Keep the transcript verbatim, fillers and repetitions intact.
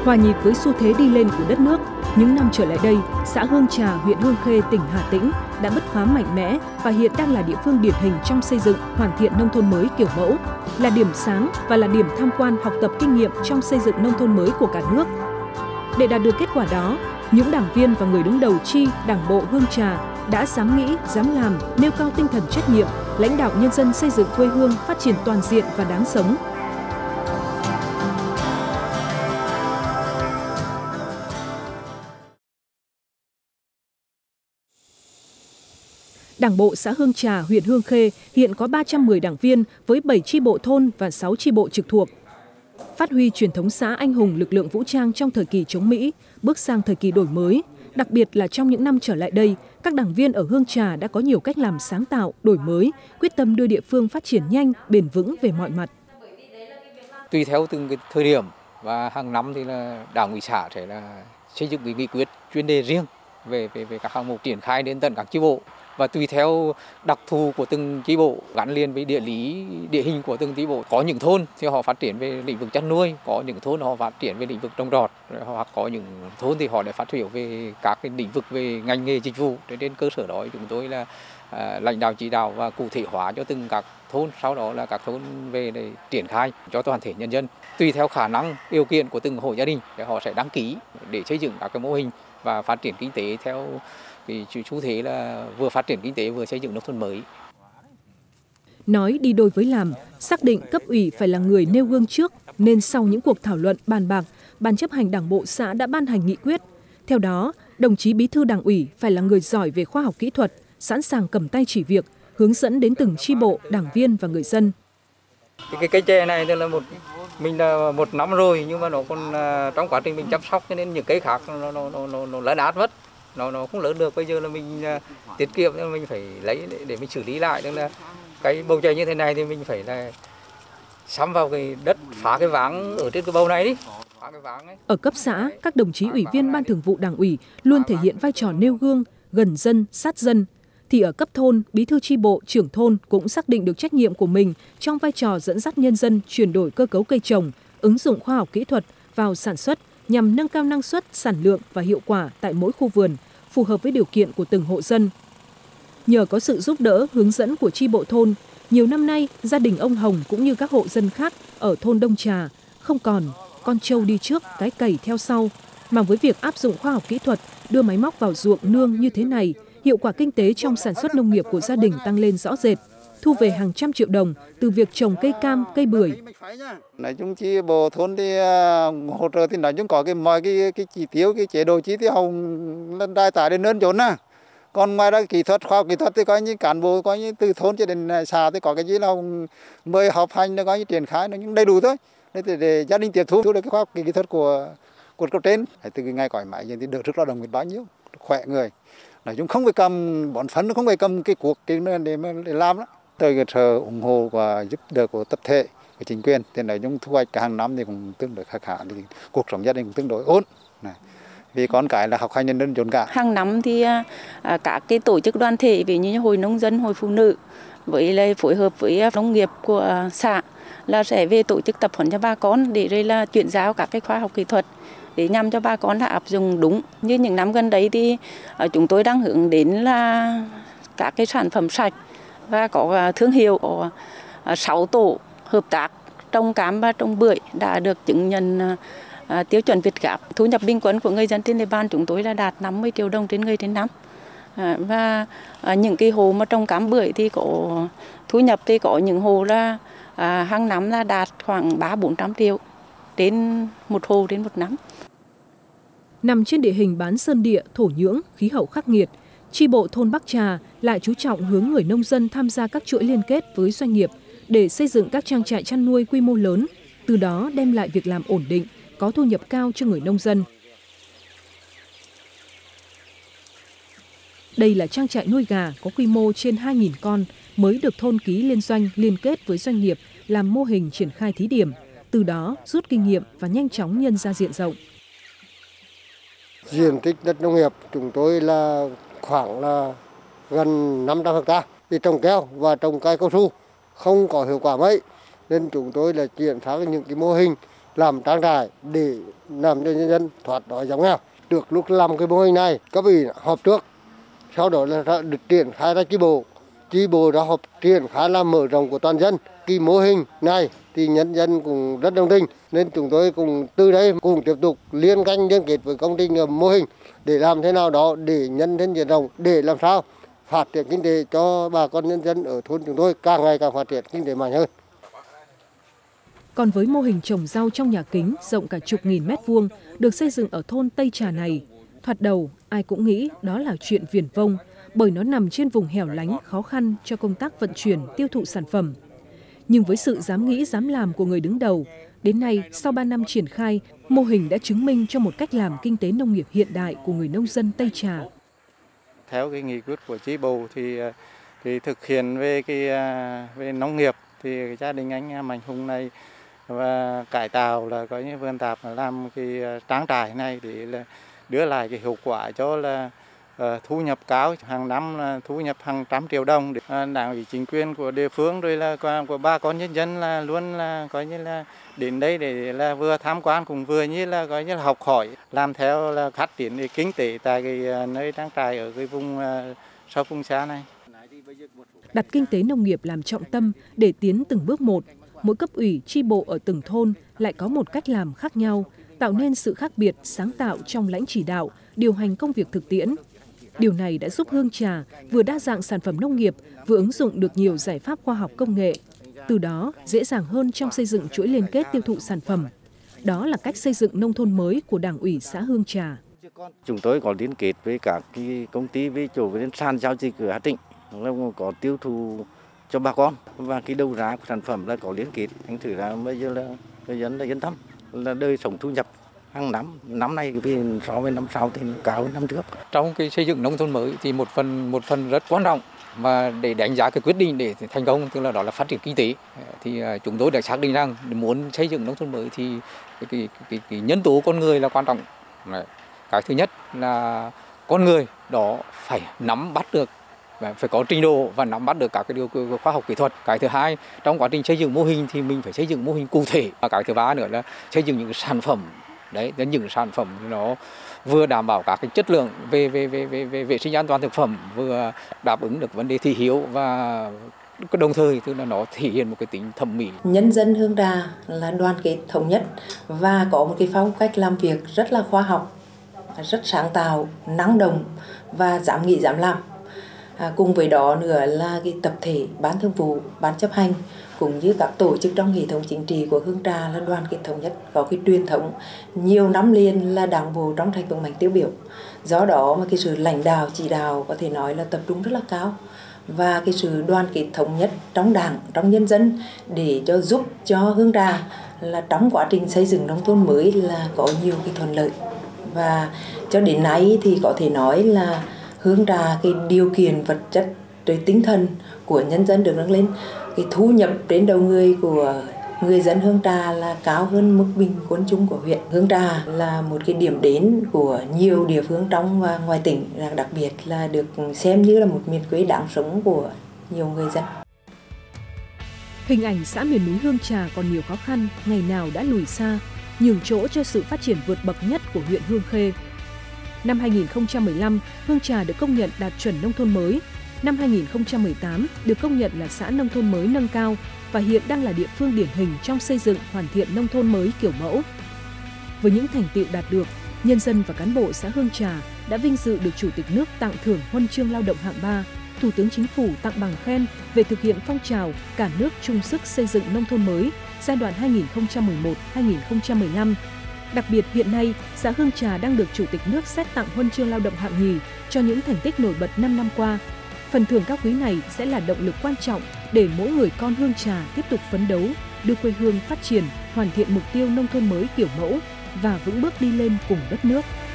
Hòa nhịp với xu thế đi lên của đất nước, những năm trở lại đây, xã Hương Trà, huyện Hương Khê, tỉnh Hà Tĩnh đã bứt phá mạnh mẽ và hiện đang là địa phương điển hình trong xây dựng, hoàn thiện nông thôn mới kiểu mẫu, là điểm sáng và là điểm tham quan học tập kinh nghiệm trong xây dựng nông thôn mới của cả nước. Để đạt được kết quả đó, những đảng viên và người đứng đầu chi Đảng bộ Hương Trà đã dám nghĩ, dám làm, nêu cao tinh thần trách nhiệm, lãnh đạo nhân dân xây dựng quê hương phát triển toàn diện và đáng sống. Đảng bộ xã Hương Trà, huyện Hương Khê hiện có ba trăm mười đảng viên với bảy chi bộ thôn và sáu chi bộ trực thuộc. Phát huy truyền thống xã anh hùng lực lượng vũ trang trong thời kỳ chống Mỹ, bước sang thời kỳ đổi mới. Đặc biệt là trong những năm trở lại đây, các đảng viên ở Hương Trà đã có nhiều cách làm sáng tạo, đổi mới, quyết tâm đưa địa phương phát triển nhanh, bền vững về mọi mặt. Tùy theo từng cái thời điểm và hàng năm thì là đảng ủy xã sẽ là xây dựng cái nghị quyết chuyên đề riêng về về về các hạng mục triển khai đến tận các chi bộ. Và tùy theo đặc thù của từng chi bộ gắn liền với địa lý, địa hình của từng chi bộ. Có những thôn thì họ phát triển về lĩnh vực chăn nuôi, có những thôn họ phát triển về lĩnh vực trồng trọt, hoặc có những thôn thì họ lại phát triển về các cái lĩnh vực về ngành nghề dịch vụ. Trên cơ sở đó chúng tôi là à, lãnh đạo chỉ đạo và cụ thể hóa cho từng các thôn, sau đó là các thôn về để triển khai cho toàn thể nhân dân. Tùy theo khả năng, điều kiện của từng hộ gia đình thì họ sẽ đăng ký để xây dựng các cái mô hình và phát triển kinh tế theo thì xu thế là vừa phát triển kinh tế vừa xây dựng nông thôn mới. Nói đi đôi với làm, xác định cấp ủy phải là người nêu gương trước, nên sau những cuộc thảo luận bàn bạc, Ban chấp hành Đảng bộ xã đã ban hành nghị quyết. Theo đó, đồng chí bí thư Đảng ủy phải là người giỏi về khoa học kỹ thuật, sẵn sàng cầm tay chỉ việc, hướng dẫn đến từng chi bộ, đảng viên và người dân. Cái cây chè này thì là một mình là một năm rồi, nhưng mà nó còn trong quá trình mình chăm sóc cho nên những cây khác nó nó nó nó, nó lớn át mất. nó nó không lớn được. Bây giờ là mình uh, tiết kiệm nên mình phải lấy để, để mình xử lý lại. Nên là cái bầu trời như thế này thì mình phải là sắm vào cái đất, phá cái váng ở trên cái bầu này đi. Ở cấp xã, các đồng chí ủy viên Ban Thường vụ Đảng ủy luôn thể hiện vai trò nêu gương, gần dân, sát dân. Thì ở cấp thôn, bí thư chi bộ, trưởng thôn cũng xác định được trách nhiệm của mình trong vai trò dẫn dắt nhân dân chuyển đổi cơ cấu cây trồng, ứng dụng khoa học kỹ thuật vào sản xuất nhằm nâng cao năng suất, sản lượng và hiệu quả tại mỗi khu vườn, phù hợp với điều kiện của từng hộ dân. Nhờ có sự giúp đỡ, hướng dẫn của chi bộ thôn, nhiều năm nay gia đình ông Hồng cũng như các hộ dân khác ở thôn Đông Trà không còn con trâu đi trước, cái cày theo sau, mà với việc áp dụng khoa học kỹ thuật, đưa máy móc vào ruộng nương như thế này, hiệu quả kinh tế trong sản xuất nông nghiệp của gia đình tăng lên rõ rệt, thu về hàng trăm triệu đồng từ việc trồng cây cam, cây bưởi. Nói chung chi bộ thôn thì hỗ trợ thì nói chung có cái mọi cái cái chỉ tiêu, cái chế độ chi tiêu hồng lên đai tải đến lớn chốn à. Còn ngoài ra kỹ thuật, khoa học kỹ thuật thì coi như cán bộ coi như từ thôn cho đến xã thì có cái gì là mời họp hành nó coi như triển khai nó những đầy đủ thôi. Để, để, để gia đình tiếp thu được cái khoa học kỹ thuật của của cấp trên. Từ cái ngày cõi mãi thì được sức lao động bao nhiêu, khỏe người. Nói chung không phải cầm bón phấn, không phải cầm cái cuộc để để, để làm đó. Từ cái sự ủng hộ và giúp đỡ của tập thể, của chính quyền, thì nói chung thu hoạch cả hàng năm thì cũng tương đối khá khá, thì cuộc sống gia đình cũng tương đối ổn. Này. Vì con cái là học hành nhân dân chốn cả. Hàng năm thì à, các cái tổ chức đoàn thể ví như hội nông dân, hội phụ nữ với lại phối hợp với nông nghiệp của xã là sẽ về tổ chức tập huấn cho bà con để rồi là chuyển giao các cái khoa học kỹ thuật để nhằm cho bà con là áp dụng đúng. Như những năm gần đây thì uh, chúng tôi đang hướng đến là các cái sản phẩm sạch và có uh, thương hiệu có uh, sáu tổ hợp tác trồng cam và trồng bưởi đã được chứng nhận uh, tiêu chuẩn Việt Gáp. Thu nhập bình quân của người dân trên địa bàn chúng tôi là đạt năm mươi triệu đồng trên người trên năm. Uh, và uh, những cái hồ mà trồng cam bưởi thì có thu nhập thì có những hồ là uh, hàng năm là đạt khoảng ba bốn trăm triệu đến một hồ đến một năm. Nằm trên địa hình bán sơn địa, thổ nhưỡng, khí hậu khắc nghiệt, chi bộ thôn Bắc Trà lại chú trọng hướng người nông dân tham gia các chuỗi liên kết với doanh nghiệp để xây dựng các trang trại chăn nuôi quy mô lớn, từ đó đem lại việc làm ổn định, có thu nhập cao cho người nông dân. Đây là trang trại nuôi gà có quy mô trên hai nghìn con, mới được thôn ký liên doanh liên kết với doanh nghiệp làm mô hình triển khai thí điểm, từ đó rút kinh nghiệm và nhanh chóng nhân ra diện rộng. Diện tích đất nông nghiệp chúng tôi là khoảng là gần năm trăm ha, thì trồng keo và trồng cây cao su không có hiệu quả mấy, nên chúng tôi là chuyển sang những cái mô hình làm trang trại để làm cho nhân dân thoát đói giảm nghèo. Được lúc làm cái mô hình này, cấp ủy họp trước, sau đó là được triển khai ra chi bộ, chi bộ đã họp triển khai làm mở rộng của toàn dân. Cái mô hình này thì nhân dân cũng rất đồng tình, nên chúng tôi cùng từ đây cùng tiếp tục liên canh liên kết với công trình mô hình để làm thế nào đó để nhân dân diện rộng, để làm sao phát triển kinh tế cho bà con nhân dân ở thôn chúng tôi càng ngày càng phát triển kinh tế mạnh hơn. Còn với mô hình trồng rau trong nhà kính rộng cả chục nghìn mét vuông được xây dựng ở thôn Tây Trà này, thoạt đầu ai cũng nghĩ đó là chuyện viển vông, bởi nó nằm trên vùng hẻo lánh khó khăn cho công tác vận chuyển tiêu thụ sản phẩm. Nhưng với sự dám nghĩ dám làm của người đứng đầu, đến nay sau ba năm triển khai, mô hình đã chứng minh cho một cách làm kinh tế nông nghiệp hiện đại của người nông dân Tây Trà. Theo cái nghị quyết của chi bộ thì thì thực hiện về cái về nông nghiệp thì gia đình anh Mạnh Hùng này và cải tạo là có những vườn tạp làm cái trang trại này để là đưa lại cái hiệu quả cho là uh, thu nhập cao, hàng năm là thu nhập hàng trăm triệu đồng. Uh, đảng ủy chính quyền của địa phương rồi là của, của bà con nhân dân là luôn là coi như là đến đây để là vừa tham quan cũng vừa như là coi như là học hỏi, làm theo là phát triển cái kinh tế tại cái nơi trang trại ở cái vùng uh, sau vùng xa này. Đặt kinh tế nông nghiệp làm trọng tâm để tiến từng bước một, mỗi cấp ủy chi bộ ở từng thôn lại có một cách làm khác nhau, tạo nên sự khác biệt, sáng tạo trong lãnh chỉ đạo, điều hành công việc thực tiễn. Điều này đã giúp Hương Trà vừa đa dạng sản phẩm nông nghiệp, vừa ứng dụng được nhiều giải pháp khoa học công nghệ. Từ đó, dễ dàng hơn trong xây dựng chuỗi liên kết tiêu thụ sản phẩm. Đó là cách xây dựng nông thôn mới của Đảng ủy xã Hương Trà. Chúng tôi có liên kết với các cái công ty với chỗ với sàn giao dịch ở Hà Tĩnh, có tiêu thụ cho bà con và cái đầu ra của sản phẩm là có liên kết. Anh thử là bây giờ là người dân là yên tâm, là đời sống thu nhập hàng năm, năm nay vì so với năm sau thì cao hơn năm trước. Trong cái xây dựng nông thôn mới thì một phần một phần rất quan trọng mà để đánh giá cái quyết định để thành công, tức là đó là phát triển kinh tế, thì chúng tôi đã xác định rằng muốn xây dựng nông thôn mới thì cái, cái, cái, cái nhân tố con người là quan trọng. Cái thứ nhất là con người đó phải nắm bắt được, phải có trình độ và nắm bắt được các cái điều khoa học kỹ thuật. Cái thứ hai, trong quá trình xây dựng mô hình thì mình phải xây dựng mô hình cụ thể. Và cái thứ ba nữa là xây dựng những cái sản phẩm đấy, đến những sản phẩm nó vừa đảm bảo các cái chất lượng về về về về, về vệ sinh an toàn thực phẩm, vừa đáp ứng được vấn đề thị hiếu và đồng thời tức là nó thể hiện một cái tính thẩm mỹ. Nhân dân Hương Trà là đoàn kết thống nhất và có một cái phong cách làm việc rất là khoa học, rất sáng tạo, năng động và dám nghĩ dám làm. À, cùng với đó nữa là cái tập thể ban thường vụ, ban chấp hành cũng như các tổ chức trong hệ thống chính trị của Hương Trà là đoàn kết thống nhất, có cái truyền thống nhiều năm liền là đảng bộ trong sạch vững mạnh tiêu biểu. Do đó mà cái sự lãnh đạo chỉ đạo có thể nói là tập trung rất là cao, và cái sự đoàn kết thống nhất trong đảng, trong nhân dân để cho giúp cho Hương Trà là trong quá trình xây dựng nông thôn mới là có nhiều cái thuận lợi. Và cho đến nay thì có thể nói là Hương Trà cái điều kiện vật chất rồi tinh thần của nhân dân được nâng lên, cái thu nhập đến đầu người của người dân Hương Trà là cao hơn mức bình quân chung của huyện. Hương Trà là một cái điểm đến của nhiều địa phương trong và ngoài tỉnh, đặc biệt là được xem như là một miền quê đáng sống của nhiều người dân. Hình ảnh xã miền núi Hương Trà còn nhiều khó khăn, ngày nào đã lùi xa, nhường chỗ cho sự phát triển vượt bậc nhất của huyện Hương Khê. Năm hai nghìn không trăm mười lăm, Hương Trà được công nhận đạt chuẩn nông thôn mới. Năm hai nghìn không trăm mười tám, được công nhận là xã nông thôn mới nâng cao và hiện đang là địa phương điển hình trong xây dựng hoàn thiện nông thôn mới kiểu mẫu. Với những thành tựu đạt được, nhân dân và cán bộ xã Hương Trà đã vinh dự được Chủ tịch nước tặng thưởng Huân chương Lao động hạng ba, Thủ tướng Chính phủ tặng bằng khen về thực hiện phong trào cả nước chung sức xây dựng nông thôn mới giai đoạn hai nghìn không trăm mười một đến hai nghìn không trăm mười lăm. Đặc biệt hiện nay, xã Hương Trà đang được Chủ tịch nước xét tặng Huân chương Lao động hạng nhì cho những thành tích nổi bật năm năm qua. Phần thưởng cao quý này sẽ là động lực quan trọng để mỗi người con Hương Trà tiếp tục phấn đấu, đưa quê hương phát triển, hoàn thiện mục tiêu nông thôn mới kiểu mẫu và vững bước đi lên cùng đất nước.